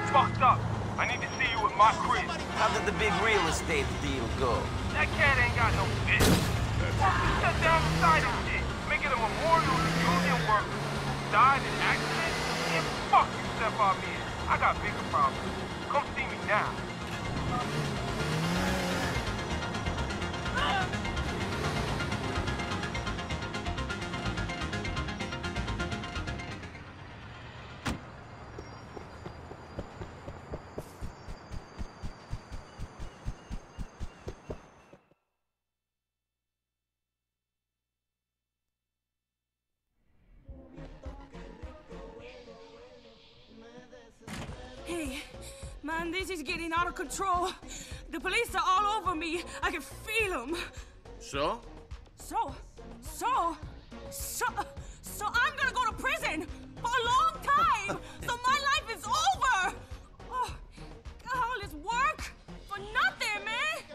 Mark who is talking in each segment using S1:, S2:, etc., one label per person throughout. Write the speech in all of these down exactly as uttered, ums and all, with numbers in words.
S1: fucked up. I need to see you at my crib.
S2: How did the big real estate deal go?
S1: That cat ain't got no bitch. Fucking shut down the site and shit. Make it a memorial to union workers who died in accidents. And fuck you, Stefan Mir. I got bigger problems. Come see me now.
S3: Hey, man, this is getting out of control. The police are all over me. I can feel them.
S2: So?
S3: So, so, so, so I'm gonna go to prison for a long time. So my life is over. Oh, all this work for nothing, man.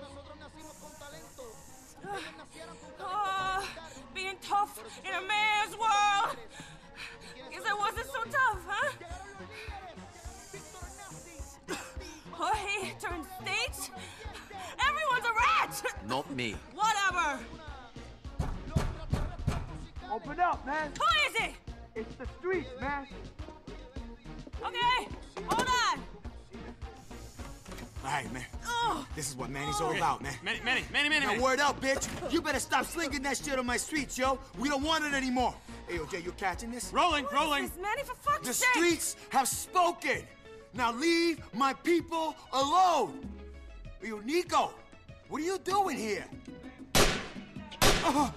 S3: Uh, oh, being tough in a man's world. Guess I wasn't so tough, huh? Jorge turned state? Everyone's a rat!
S2: Not me.
S3: Whatever.
S1: Open up, man.
S3: Who is it?
S1: It's the streets, man.
S3: Okay, hold on.
S4: All right, man.
S3: Oh.
S4: This is what Manny's all about, man.
S5: Manny, Manny, Manny, Manny.
S4: Now, word up, bitch. You better stop slinging that shit on my streets, yo. We don't want it anymore. Hey, O J, you catching this?
S5: Rolling,
S3: What
S5: rolling.
S3: is this, Manny, for fuck's
S4: The
S3: sake?
S4: streets have spoken. Now leave my people alone. Yo, Nico, what are you doing here? Uh,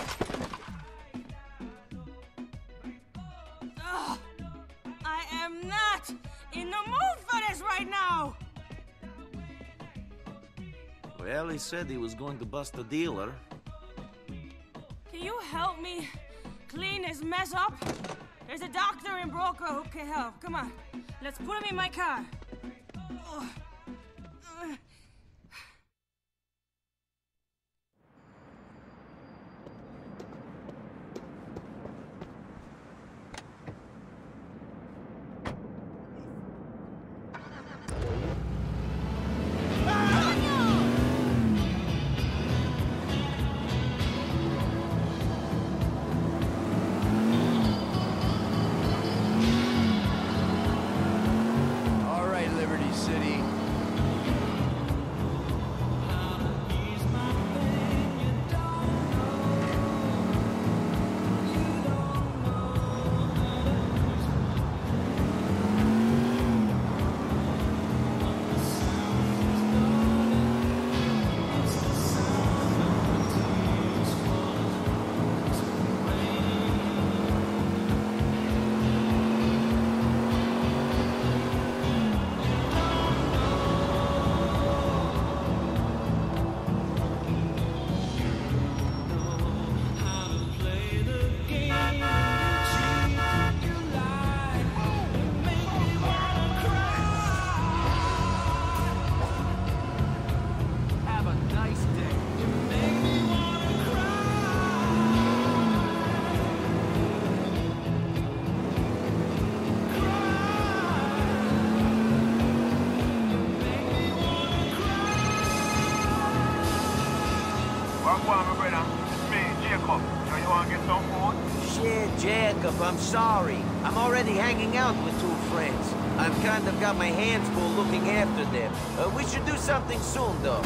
S3: Ugh. I am not in the mood for this right now.
S2: Well, he said he was going to bust a dealer.
S3: Can you help me clean this mess up? There's a doctor in Broker who can help. Come on, let's put him in my car. Ugh. Ugh.
S2: Jacob, I'm sorry. I'm already hanging out with two friends. I've kind of got my hands full looking after them. Uh, we should do something soon, though.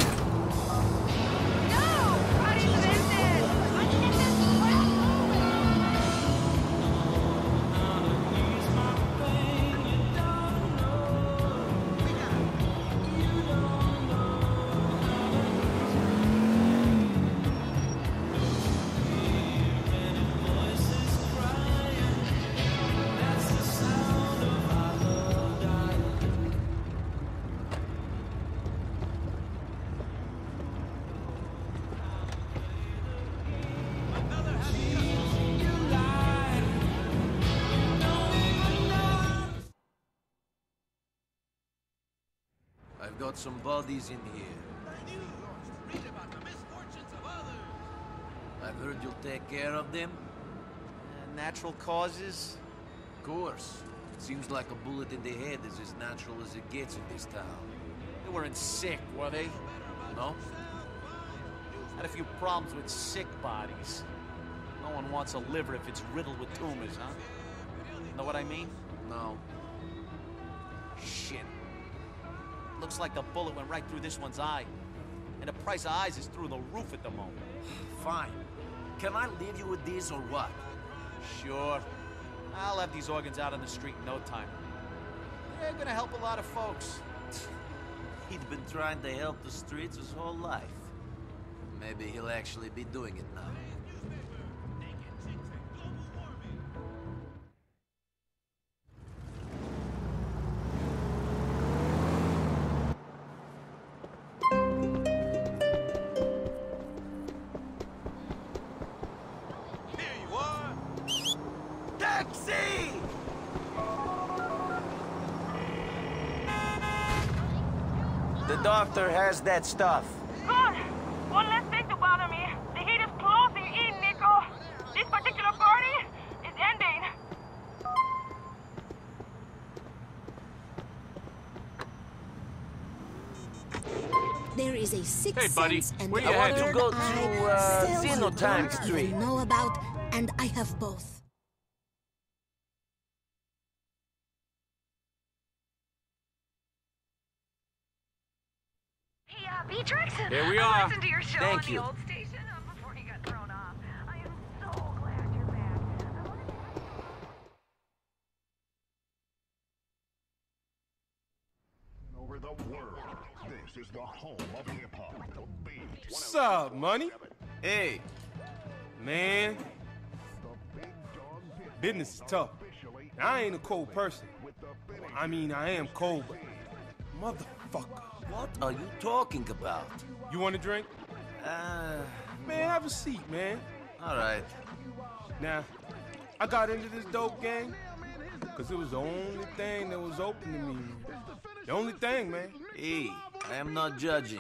S2: I've got some bodies in here.
S6: Read about the misfortunes of others.
S2: I've heard you'll take care of them.
S7: Uh, natural causes?
S2: Of course. Seems like a bullet in the head is as natural as it gets in this town.
S5: They weren't sick, were they?
S2: No?
S5: Had a few problems with sick bodies. No one wants a liver if it's riddled with tumors, huh? Know what I mean?
S2: No.
S5: Shit. Looks like the bullet went right through this one's eye. And the price of eyes is through the roof at the moment.
S2: Fine. Can I leave you with this or what?
S5: Sure. I'll have these organs out on the street in no time. They're gonna help a lot of folks.
S2: He'd been trying to help the streets his whole life. Maybe he'll actually be doing it now. The doctor has that stuff.
S3: Good. One less thing to bother me. The heat is closing in, Nico. This particular party is ending.
S7: There is a sixth
S5: Hey, buddy.
S7: sense and
S5: Where
S7: a
S5: you headed?
S7: third
S2: To go to,
S7: eye
S2: uh,
S7: cells you
S2: Xenotime
S7: don't
S2: Street.
S7: even know about, and I have both.
S8: Hey, uh, Beatrix?
S5: Here we
S8: I
S5: are.
S8: listened to your show
S2: Thank
S8: on
S2: you.
S8: the old station uh, before you got thrown off. I am so glad you're back. I wanted to...
S9: Over the world, this is the home of hip-hop, the beat.
S10: What's up, money?
S2: Hey,
S10: Man, business is tough. Now, I ain't a cold person. I mean, I am cold, but motherfucker.
S2: what are you talking about?
S10: You want a drink?
S2: Uh,
S10: Man, have a seat, man.
S2: all right.
S10: Now, I got into this dope gang because it was the only thing that was open to me. The only thing, man.
S2: Hey, I am not judging.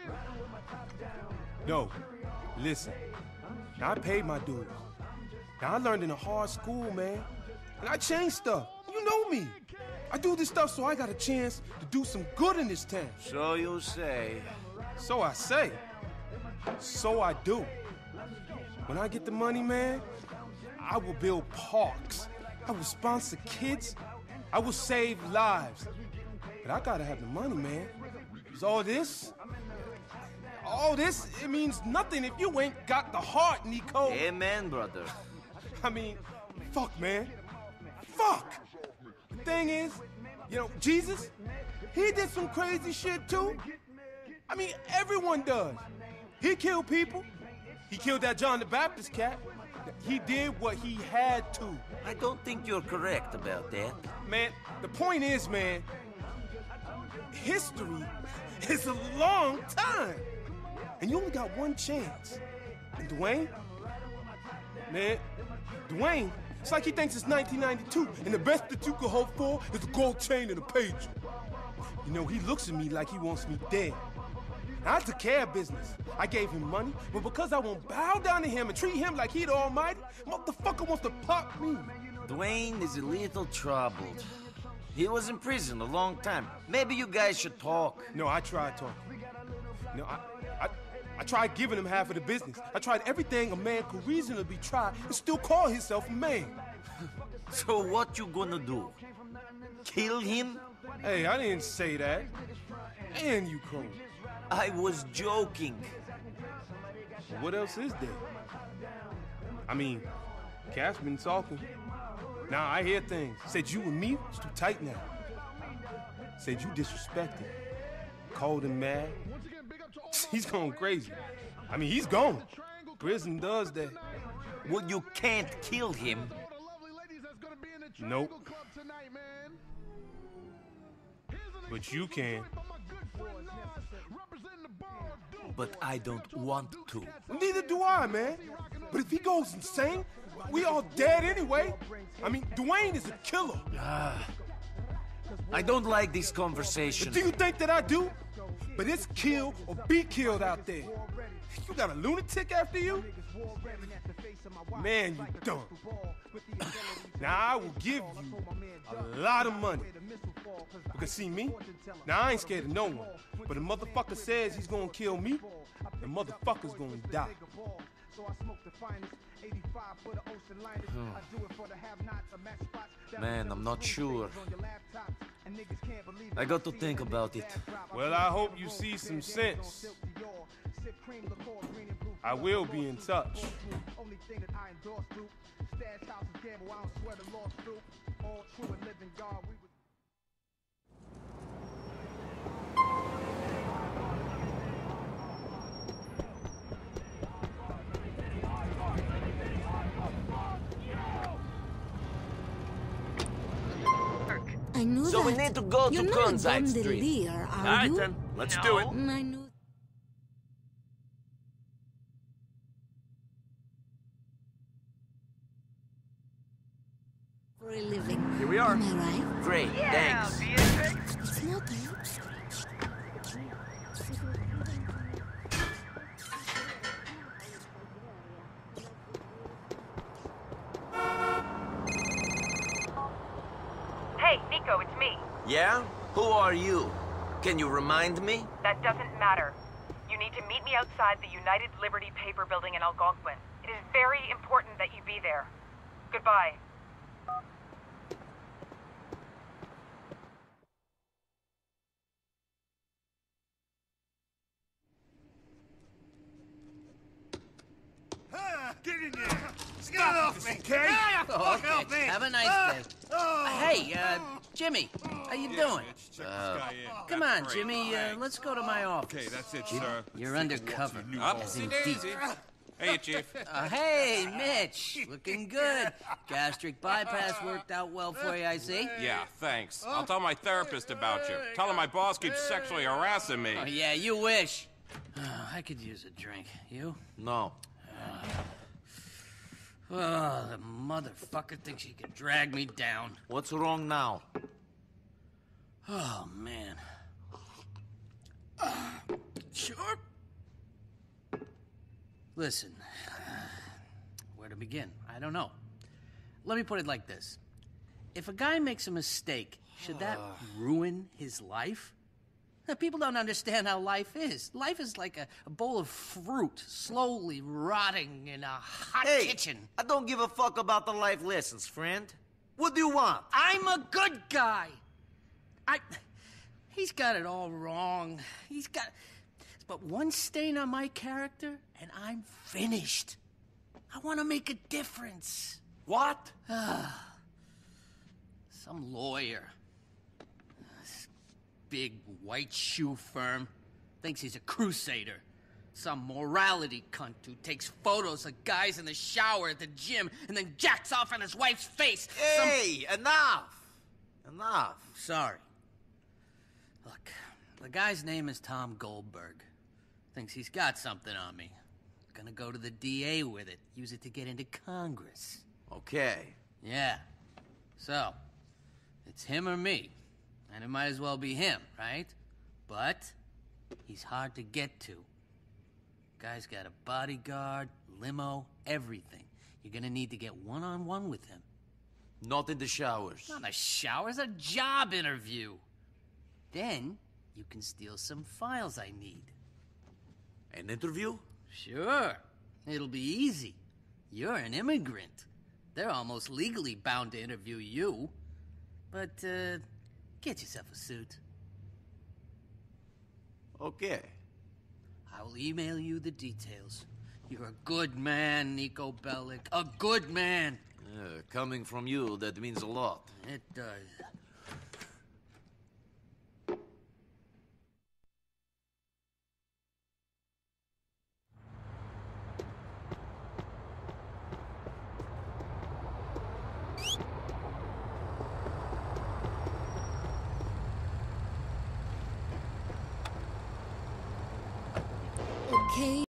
S10: No, listen. Now, I paid my dues. Now, I learned in a hard school, man. And I changed stuff. You know me. I do this stuff so I got a chance to do some good in this town.
S2: So you say.
S10: So I say. So I do. When I get the money, man, I will build parks. I will sponsor kids. I will save lives. But I gotta have the money, man. 'Cause all this, all this, it means nothing if you ain't got the heart, Nico.
S2: Amen, brother.
S10: I mean, fuck, man. Fuck! The thing is, you know, Jesus, he did some crazy shit too. I mean, everyone does. He killed people. He killed that John the Baptist cat. He did what he had to.
S2: I don't think you're correct about that.
S10: Man, the point is, man, history is a long time. And you only got one chance. And Dwayne, man, Dwayne, it's like he thinks it's nineteen ninety-two, and the best that you could hope for is a gold chain and a pager. You know, he looks at me like he wants me dead. Now, I took care of business. I gave him money, but because I won't bow down to him and treat him like he the almighty, motherfucker wants to pop me.
S2: Dwayne is a little troubled. He was in prison a long time. Maybe you guys should talk.
S10: No, I tried talking. No, I, I, I tried giving him half of the business. I tried everything a man could reasonably try and still call himself a man.
S2: So what you gonna do? Kill him?
S10: Hey, I didn't say that. And you cold.
S2: I was joking.
S10: What else is there? I mean, Cat's been talking. Now I hear things. Said you and me was too tight now. Said you disrespected. Cold and mad. He's going crazy. I mean, he's gone. Prison does that.
S2: Well, you can't kill him.
S10: Nope. But you can.
S2: But I don't want to.
S10: Neither do I, man. But if he goes insane, we all dead anyway. I mean, Dwayne is a killer.
S2: Ah, I don't like this conversation.
S10: Do you think that I do? But it's kill or be killed out there. You got a lunatic after you? Man, you dumb. Now, I will give you a lot of money. Because see me? Now, I ain't scared of no one. But a motherfucker says he's gonna kill me, the motherfucker's gonna die.
S2: Man, I'm not sure. I got to think about it.
S10: Well, I hope you see some sense. I will be in touch.
S7: I knew
S2: So
S7: that.
S2: we need to go
S7: You're
S2: to
S7: not a
S2: Conside Street.
S7: gondolier, are
S2: All right,
S7: you?
S2: then. Let's
S1: No.
S2: do it.
S7: Mm, I knew. For a living.
S2: Here we are.
S7: Am I right?
S2: Great,
S1: Yeah,
S2: thanks.
S1: Beatrix.
S7: It's not you.
S8: Hey, Nico, it's me.
S2: Yeah? Who are you? Can you remind me?
S8: That doesn't matter. You need to meet me outside the United Liberty Paper Building in Algonquin. It is very important that you be there. Goodbye.
S4: Ah, get in there! Get off me!
S10: Okay?
S11: Oh, okay. Have a nice day.
S4: Oh.
S11: Hey, uh, Jimmy, how you doing?
S12: Uh,
S11: Come on, Jimmy, uh, let's go to my office.
S12: Okay, that's it, sir.
S11: You're undercover, as in deep.
S12: Hey, Chief.
S11: Uh, hey, Mitch, looking good. Gastric bypass worked out well for you, I see.
S12: Yeah, thanks. I'll tell my therapist about you. Tell him my boss keeps sexually harassing me.
S11: Oh, yeah, you wish. I could use a drink. You?
S2: No.
S11: Oh, the motherfucker thinks he can drag me down.
S2: What's wrong now?
S11: Oh, man. Uh, sure. Listen, where to begin? I don't know. Let me put it like this. If a guy makes a mistake, should that ruin his life? Now, people don't understand how life is. Life is like a, a bowl of fruit slowly rotting in a hot
S2: Hey,
S11: kitchen.
S2: I don't give a fuck about the life lessons, friend. What do you want?
S11: I'm a good guy. I... He's got it all wrong. He's got... But one stain on my character, and I'm finished. I want to make a difference.
S2: What?
S11: Some lawyer. This big white shoe firm. Thinks he's a crusader. Some morality cunt who takes photos of guys in the shower at the gym and then jacks off on his wife's face.
S2: Hey,
S11: Some...
S2: enough. Enough.
S11: Sorry. Look, the guy's name is Tom Goldberg. Thinks he's got something on me. Gonna go to the D A with it. Use it to get into Congress.
S2: Okay.
S11: Yeah. So, it's him or me. And it might as well be him, right? But he's hard to get to. Guy's got a bodyguard, limo, everything. You're gonna need to get one-on-one with him.
S2: Not in the showers.
S11: Not a shower, it's a job interview. Then, you can steal some files I need.
S2: An interview?
S11: Sure. It'll be easy. You're an immigrant. They're almost legally bound to interview you. But, uh, get yourself a suit.
S2: Okay.
S11: I will email you the details. You're a good man, Nico Bellic. A good man.
S2: Uh, coming from you, that means a lot.
S11: It does.
S7: Okay.